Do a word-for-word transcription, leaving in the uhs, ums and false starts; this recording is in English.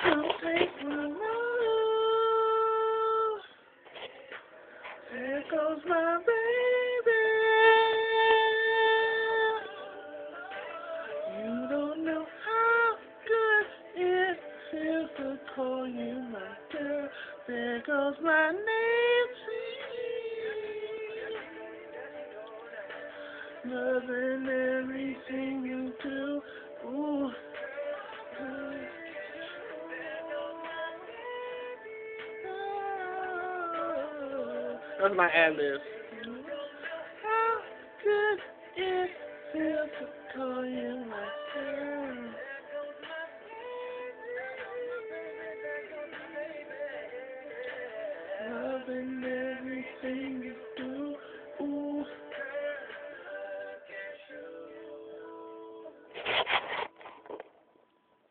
Come take my love. There goes my baby. You don't know how good it feels to call you my girl. There goes my Nancy. Loving everything you do. Ooh. That's my ad-lib.